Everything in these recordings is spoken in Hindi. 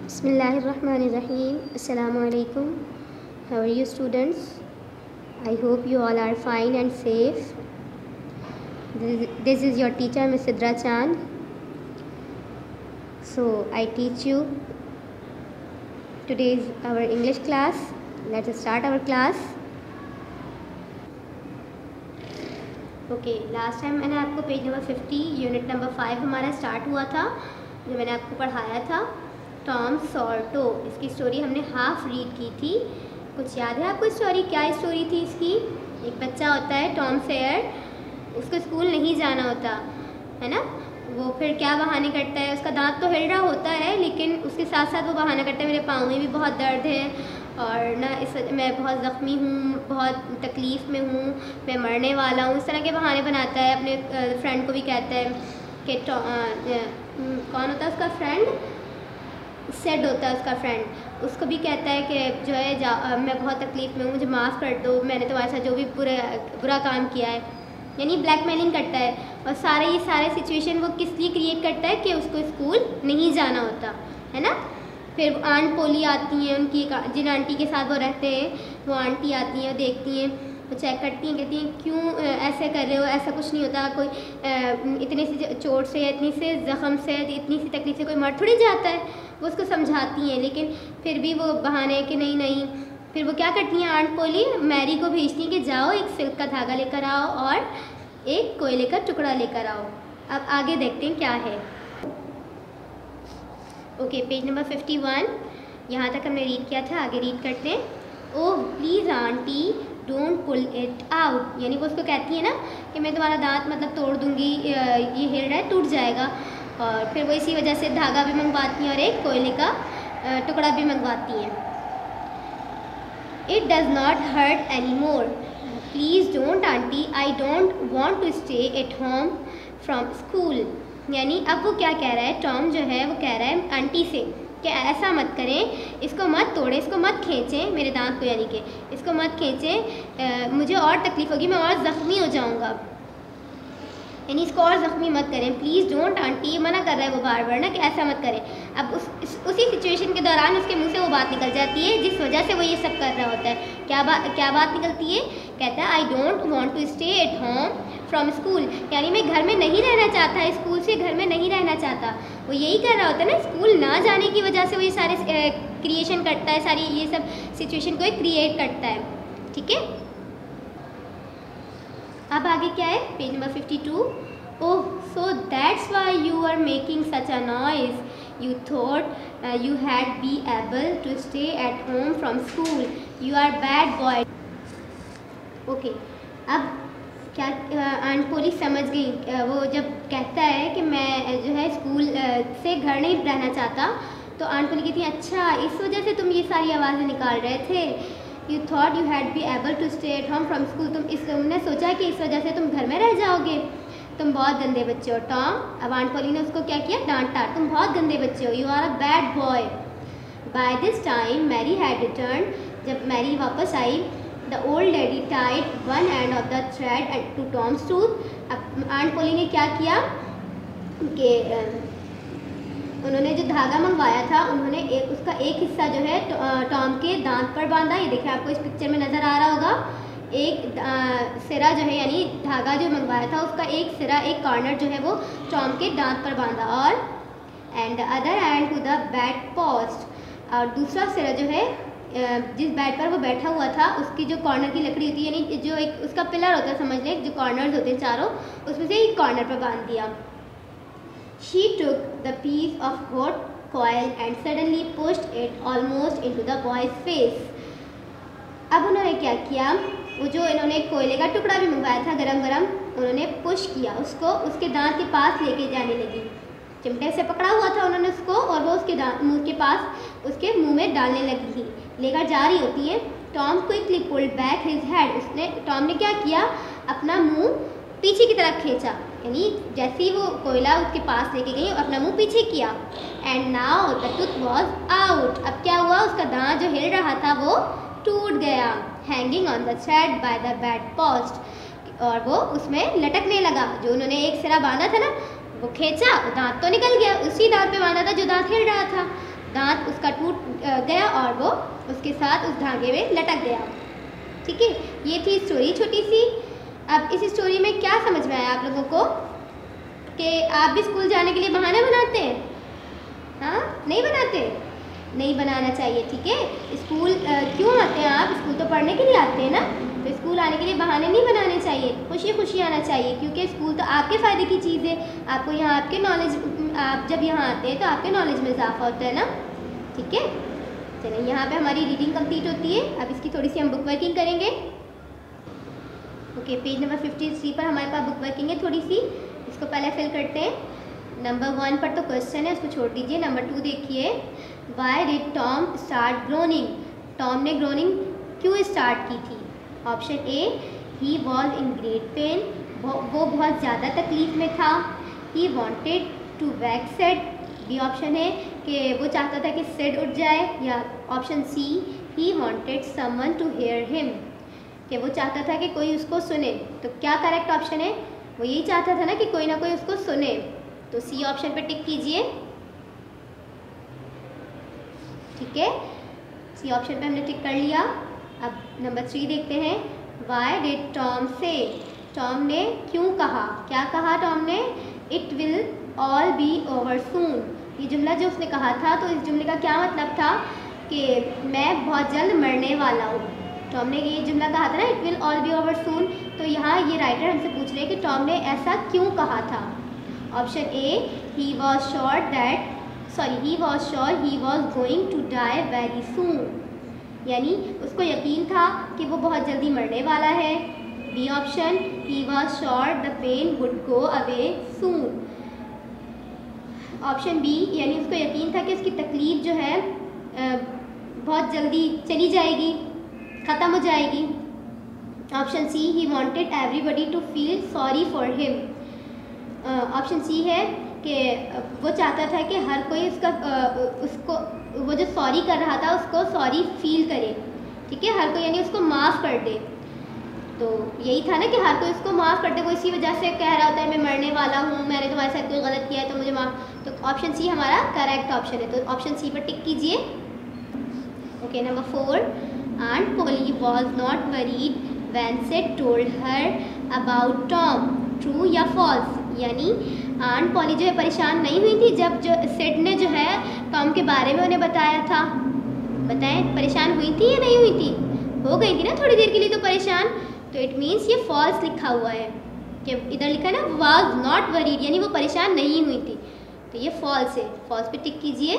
Bismillahirrahmanirrahim. Assalamu alaikum. How are you students? I hope you all are fine and safe. This is your teacher Ms. Sidra Chand. So I teach you. Today is our English class. Let's start our class. Okay, last time मैंने आपको पेज नंबर 50 यूनिट नंबर 5 हमारा स्टार्ट हुआ था, जो मैंने आपको पढ़ाया था टॉम सॉल्टो। इसकी स्टोरी हमने हाफ रीड की थी। कुछ याद है आपको स्टोरी? क्या स्टोरी थी इसकी? एक बच्चा होता है टॉम सेयर, उसको स्कूल नहीं जाना होता है ना। वो फिर क्या बहाने करता है, उसका दांत तो हिल रहा होता है लेकिन उसके साथ साथ वो बहाना करता है मेरे पाँव में भी बहुत दर्द है और ना इस मैं बहुत ज़ख्मी हूँ, बहुत तकलीफ़ में हूँ, मैं मरने वाला हूँ। इस तरह के बहाने बनाता है। अपने फ्रेंड को भी कहता है कि कौन होता है उसका फ्रेंड? सेड होता है उसका फ्रेंड। उसको भी कहता है कि जो है मैं बहुत तकलीफ़ में हूँ, मुझे माफ़ कर दो, मैंने तुम्हारे साथ जो भी बुरा काम किया है। यानी ब्लैकमेलिंग करता है। और ये सारे सिचुएशन वो किस लिए क्रिएट करता है कि उसको स्कूल नहीं जाना होता है ना। फिर आंट पोली आती हैं, उनकी जिन आंटी के साथ वो रहते हैं वो आंटी आती हैं, देखती हैं, वो चेक करती हैं, कहती हैं क्यों ऐसे कर रहे हो, ऐसा कुछ नहीं होता, कोई इतनी सी चोट से, इतनी से ज़ख़म से, इतनी सी तकलीफ से कोई मर थोड़ी जाता है। वो उसको समझाती हैं लेकिन फिर भी वो बहाने कि नहीं। फिर वो क्या करती हैं, आंट पोली मैरी को भेजती हैं कि जाओ एक सिल्क का धागा लेकर आओ और एक कोयले का टुकड़ा लेकर आओ। अब आगे देखते हैं क्या है। ओके, पेज नंबर 51 यहाँ तक हमने रीड किया था। आगे रीड करते हैं। Oh please aunty don't pull it out. यानी वो उसको कहती है ना कि मैं तुम्हारा दांत मतलब तोड़ दूँगी, ये हिल रहा है, टूट जाएगा। और फिर वो इसी वजह से धागा भी मंगवाती हैं और एक कोयले का टुकड़ा भी मंगवाती हैं। It does not hurt any more, please don't aunty, I don't want to stay at home from school. यानी अब वो क्या कह रहा है, टॉम जो है वो कह रहा है आंटी से कि ऐसा मत करें, इसको मत तोड़ें, इसको मत खींचें, मेरे दांत को, यानी कि इसको मत खींचें, मुझे और तकलीफ़ होगी, मैं और ज़ख्मी हो जाऊँगा। यानी इसको और ज़ख्मी मत करें, प्लीज़ डोंट आंटी। मना कर रहा है वो बार बार ना कि ऐसा मत करें। अब उसी सिचुएशन के दौरान उसके मुंह से वो बात निकल जाती है जिस वजह से वो ये सब कर रहा होता है। क्या बात निकलती है? कहता है I don't want to stay at home from school. यानी मैं घर में नहीं रहना चाहता, स्कूल से घर में नहीं रहना चाहता। वो यही कर रहा होता है ना, स्कूल ना जाने की वजह से वो ये सारे क्रिएशन करता है, सारी ये सब सिचुएशन को क्रिएट करता है। ठीक है, अब आगे क्या है, page number 52। Oh so that's why you are making such a noise, you thought you had be able to stay at home from school, you are bad boy. Okay, अब क्या आंट पोली समझ गई। वो जब कहता है कि मैं जो है स्कूल से घर नहीं रहना चाहता, तो आंट पोली कहती है अच्छा इस वजह से तुम ये सारी आवाज़ें निकाल रहे थे। You thought you had be able to stay at home from school, तुमने सोचा कि इस वजह से तुम घर में रह जाओगे। तुम बहुत गंदे बच्चे हो टॉम। अब आंट पोली ने उसको क्या किया, डांटा, तुम बहुत गंदे बच्चे हो, you are a bad boy. By this time Mary had return. जब मैरी वापस आई, the old lady tied one end of the thread to Tom's tooth. अब आंट पोली ने क्या किया कि उन्होंने जो धागा मंगवाया था, उन्होंने उसका एक हिस्सा जो है टॉम के दांत पर बांधा। ये देखिए आपको इस पिक्चर में नज़र आ रहा होगा। एक सिरा जो है यानी धागा जो मंगवाया था उसका एक सिरा, एक कॉर्नर जो है वो टॉम के दांत पर बांधा। और and the other end to the bed post. और दूसरा सिरा जो है जिस बेड पर वो बैठा हुआ था उसकी जो कॉर्नर की लकड़ी होती है, यानी जो एक उसका पिलर होता है, समझ लें जो कॉर्नर्स होते हैं चारों, उसमें से एक कॉर्नर पर बांध दिया। She took the piece of hot coil and suddenly pushed it almost into the boy's face. अब उन्होंने क्या किया, वो जो इन्होंने कोयले का टुकड़ा भी मंगवाया था गरम गरम, उन्होंने पुश किया उसको, उसके दांत के पास लेके जाने लगी। चिमटे से पकड़ा हुआ था उन्होंने उसको और वो उसके मुंह के पास उसके मुंह में डालने लगी थी, लेकर जा रही होती है। Tom quickly pulled back his head. Tom ने क्या किया, अपना मुंह पीछे की तरफ खींचा, यानी जैसे ही वो कोयला उसके पास लेके गई अपना मुंह पीछे किया। And now the tooth was out. अब क्या हुआ, उसका दांत जो हिल रहा था वो टूट गया। Hanging on the thread by the bed post. और वो उसमें लटकने लगा। जो उन्होंने एक सिरा बांधा था ना, वो खींचा, दांत तो निकल गया, उसी दांत पे बांधा था जो दांत हिल रहा था। दांत उसका टूट गया और वो उसके साथ उस धागे में लटक गया। ठीक है, ये थी स्टोरी छोटी सी। अब इस स्टोरी में क्या समझ में आया आप लोगों को कि आप भी स्कूल जाने के लिए बहाने बनाते हैं? हाँ, नहीं बनाते? नहीं बनाना चाहिए। ठीक है, स्कूल क्यों आते हैं आप? स्कूल तो पढ़ने के लिए आते हैं ना, तो स्कूल आने के लिए बहाने नहीं बनाने चाहिए, खुशी खुशी आना चाहिए, क्योंकि स्कूल तो आपके फ़ायदे की चीज़ है। आपको यहाँ आपके नॉलेज, आप जब यहाँ आते हैं तो आपके नॉलेज में इजाफा होता है ना। ठीक है, चलिए यहाँ पे हमारी रीडिंग कंप्लीट होती है। अब इसकी थोड़ी सी हम बुक वर्किंग करेंगे। ओके, पेज नंबर 53 पर हमारे पास बुक वर्किंग है थोड़ी सी, इसको पहले फिल करते हैं। नंबर 1 पर तो क्वेश्चन है, उसको छोड़ दीजिए। नंबर 2 देखिए, why did Tom start groaning? Tom ने ग्रोनिंग क्यों स्टार्ट की थी? Option A, he was in great pain, वो बहुत ज़्यादा तकलीफ में था। He wanted to wake Sid, B option है कि वो चाहता था कि सेड उठ जाए। या option C, he wanted someone to hear him, कि वो चाहता था कि कोई उसको सुने। तो क्या करेक्ट ऑप्शन है? वो यही चाहता था ना कि कोई ना कोई उसको सुने, तो सी ऑप्शन पे टिक कीजिए। ठीक है, सी ऑप्शन पे हमने टिक कर लिया। अब नंबर 3 देखते हैं, why did Tom say? Tom ने क्यों कहा? क्या कहा टॉम ने? It will all be over soon. ये जुमला जो उसने कहा था, तो इस जुमले का क्या मतलब था कि मैं बहुत जल्द मरने वाला हूँ। टॉम ने ये जुमला कहा था ना, it will all be over soon. तो यहाँ ये राइटर हमसे पूछ रहे हैं कि टॉम ने ऐसा क्यों कहा था। Option A, he was sure he was going to die very soon, यानी उसको यकीन था कि वो बहुत जल्दी मरने वाला है। B option, he was sure the pain would go away soon. Option B, यानी उसको यकीन था कि उसकी तकलीफ जो है बहुत जल्दी चली जाएगी, ख़त्म हो जाएगी। Option C, he wanted everybody to feel sorry for him. Option C है कि वो चाहता था कि हर कोई उसको वो जो सॉरी कर रहा था उसको सॉरी फील करे। ठीक है, हर कोई यानी उसको माफ़ कर दे। तो यही था ना कि हर कोई उसको माफ़ कर दे, वो इसी वजह से कह रहा होता है मैं मरने वाला हूँ, मैंने तुम्हारे साथ कोई गलत किया है तो मुझे माफ़। तो ऑप्शन सी हमारा करेक्ट ऑप्शन है, तो ऑप्शन सी पर टिक कीजिए। Okay, number 4, aunt Polly was not worried when Sid told her about Tom, true या फॉल्स? यानी आंट पॉली जो है परेशान नहीं हुई थी जब जो सेड ने जो है टॉम के बारे में उन्हें बताया था। बताएं, परेशान हुई थी या नहीं हुई थी? हो गई थी ना थोड़ी देर के लिए तो परेशान। तो इट मीन्स ये फॉल्स लिखा हुआ है, कि इधर लिखा है ना वाज नॉट वरीड, यानी वो परेशान नहीं हुई थी, तो ये फॉल्स है। फॉल्स पे टिक कीजिए।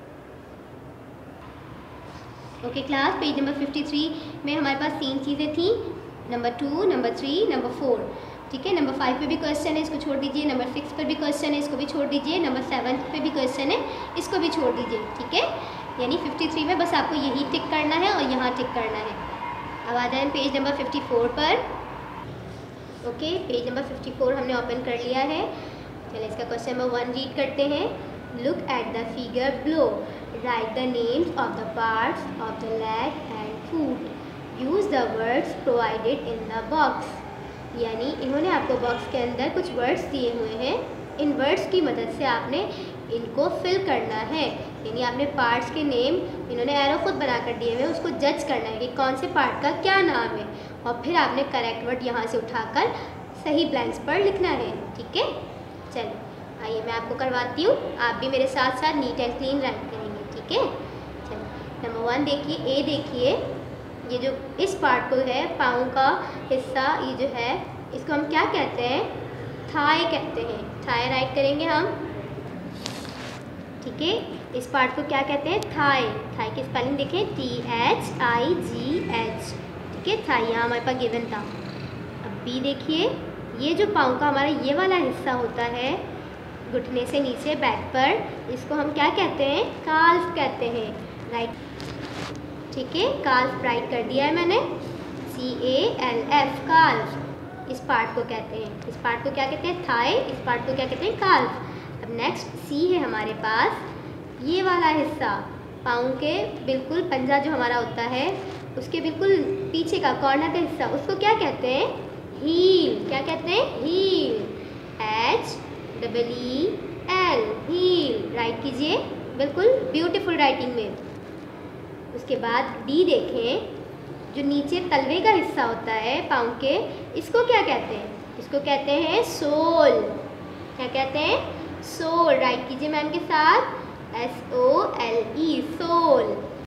ओके क्लास, पेज नंबर 53 में हमारे पास 3 चीज़ें थी, नंबर 2, नंबर 3, नंबर 4। ठीक है, नंबर 5 पे भी क्वेश्चन है, इसको छोड़ दीजिए। नंबर 6 पर भी क्वेश्चन है, इसको भी छोड़ दीजिए। नंबर 7 पे भी क्वेश्चन है, इसको भी छोड़ दीजिए। ठीक है, यानी 53 में बस आपको यही टिक करना है और यहाँ टिक करना है। अब आ जाए पेज नंबर 54 पर। ओके, पेज नंबर 54 हमने ओपन कर लिया है। चलिए इसका क्वेश्चन नंबर 1 रीड करते हैं। Look at the figure below, write the names of the parts of the leg and foot, use the words provided in the box. यानी इन्होंने आपको बॉक्स के अंदर कुछ वर्ड्स दिए हुए हैं, इन वर्ड्स की मदद से आपने इनको फिल करना है। यानी आपने पार्ट्स के नेम, इन्होंने एरो खुद बना कर दिए हुए हैं, उसको जज करना है कि कौन से पार्ट का क्या नाम है, और फिर आपने करेक्ट वर्ड यहाँ से उठाकर सही ब्लैंक्स पर लिखना है। ठीक है, चलो आइए मैं आपको करवाती हूँ, आप भी मेरे साथ साथ नीट एंड क्लीन राइट करेंगे। ठीक है, चलो नंबर 1 देखिए, ए देखिए, ये जो इस पार्ट को है पाँव का हिस्सा, ये जो है इसको हम क्या कहते हैं? थाई कहते हैं। थाई राइट करेंगे हम। ठीक है, इस पार्ट को क्या कहते हैं? थाई। थाई की स्पेलिंग देखें, THIGH। ठीक है, थाई यहाँ हमारे पास गिवन था। अब बी देखिए, ये जो पाँव का हमारा ये वाला हिस्सा होता है घुटने से नीचे बैक पर, इसको हम क्या कहते हैं? काल्फ कहते हैं। राइट, ठीक है, काल्फ राइट कर दिया है मैंने, CALF, काल्फ इस पार्ट को कहते हैं। इस पार्ट को क्या कहते हैं? थाई। इस पार्ट को क्या कहते हैं? काल्फ। अब नेक्स्ट सी है हमारे पास, ये वाला हिस्सा पाँव के बिल्कुल पंजा जो हमारा होता है उसके बिल्कुल पीछे का कॉर्नर का हिस्सा, उसको क्या कहते हैं? हील। क्या कहते हैं? Heal, HEEL, heal. राइट कीजिए। बिल्कुल ब्यूटीफुल राइटिंग में। उसके बाद डी देखें, जो नीचे तलवे का हिस्सा होता है पाँव के, इसको क्या कहते हैं? इसको कहते हैं सोल। क्या कहते हैं? सोल। राइट कीजिए मैम के साथ, SOLE, सोल।